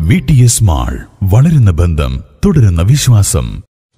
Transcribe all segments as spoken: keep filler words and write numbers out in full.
V T S mall, വളരുന്ന ബന്ധം, തുടരുന്ന വിശ്വാസം.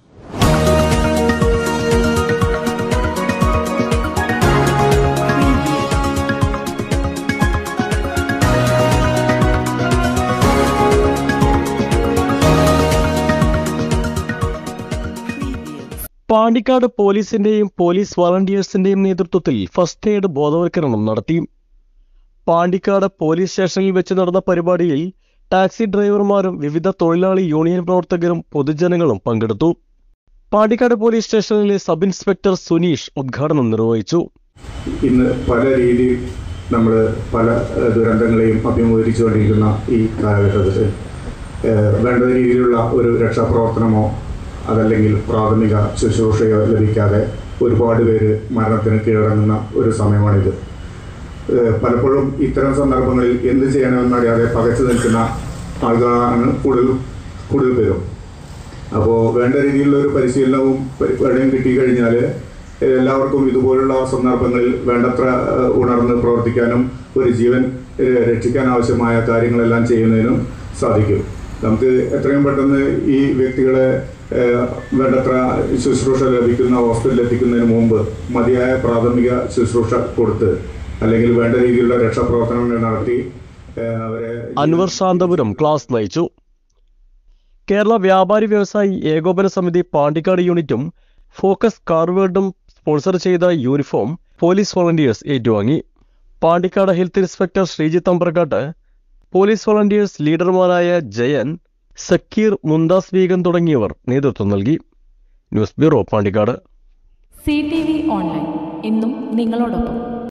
പാണ്ടിക്കാട് പോലീസിന്റെയും പോലീസ് വളണ്ടിയേഴ്സിന്റെയും നേതൃത്വത്തിൽ ഫസ്റ്റ് എയ്ഡ് ബോധവൽക്കരണം നടത്തി. പാണ്ടിക്കാട് പോലീസ് സ്റ്റേഷനിൽ വെച്ച് നടന്ന പരിപാടിയിൽ ടാക്സി ഡ്രൈവർമാരും വിവിധ തൊഴിലാളി യൂണിയൻ പ്രവർത്തകരും പൊതുജനങ്ങളും പങ്കെടുത്തു. പാണ്ടിക്കാട് പോലീസ് സ്റ്റേഷനിലെ സബ് ഇൻസ്പെക്ടർ സുനീഷ് ഉദ്ഘാടനം നിർവഹിച്ചു. ഇന്ന് പല രീതിയിൽ നമ്മൾ പല ദുരന്തങ്ങളെയും അഭിമുഖീകരിച്ചുകൊണ്ടിരിക്കുന്ന ഈ കാലഘട്ടത്തിൽ വേണ്ട രീതിയിലുള്ള ഒരു രക്ഷാപ്രവർത്തനമോ അതല്ലെങ്കിൽ പ്രാഥമിക ശുശ്രൂഷയോ ലഭിക്കാതെ ഒരുപാട് പേര് മരണത്തിന് കീഴടങ്ങുന്ന ഒരു സമയമാണിത്. പലപ്പോഴും ഇത്തരം സന്ദർഭങ്ങളിൽ എന്ത് ചെയ്യണമെന്നറിയാതെ പകച്ചു നിൽക്കുന്ന ആളുകളാണ് കൂടുതൽ കൂടുതൽ പേരും. അപ്പോൾ വേണ്ട രീതിയിലുള്ള ഒരു പരിശീലനവും പരിപാടിയും കിട്ടിക്കഴിഞ്ഞാൽ എല്ലാവർക്കും ഇതുപോലുള്ള സന്ദർഭങ്ങളിൽ വേണ്ടത്ര ഉണർന്ന് പ്രവർത്തിക്കാനും ഒരു ജീവൻ രക്ഷിക്കാൻ ആവശ്യമായ കാര്യങ്ങളെല്ലാം ചെയ്യുന്നതിനും സാധിക്കും. നമുക്ക് എത്രയും പെട്ടെന്ന് ഈ വ്യക്തികളെ വേണ്ടത്ര ശുശ്രൂഷ ലഭിക്കുന്ന ഹോസ്പിറ്റലിൽ എത്തിക്കുന്നതിന് മുമ്പ് മതിയായ പ്രാഥമിക ശുശ്രൂഷ കൊടുത്ത് അല്ലെങ്കിൽ വേണ്ട രീതിയിലുള്ള രക്ഷാപ്രവർത്തനങ്ങൾ നടത്തി അവരെ. അൻവർ ശാന്തപുരം ക്ലാസ് നയിച്ചു. കേരള വ്യാപാരി വ്യവസായി ഏകോപന സമിതി പാണ്ടിക്കാട് യൂണിറ്റും ഫോക്കസ് കാർവേർഡും സ്പോൺസർ ചെയ്ത യൂണിഫോം പോലീസ് വോളണ്ടിയേഴ്സ് ഏറ്റുവാങ്ങി. Pandikkad health inspector Sreejith Ambarkkat, police volunteers ലീഡർമാരായ ജയൻ, സക്കീർ, മുന്താസ് ബീഗം തുടങ്ങിയവർ നേതൃത്വം നൽകി. News bureau, Pandikkad. C T V online, എന്നും നിങ്ങളോടൊപ്പം.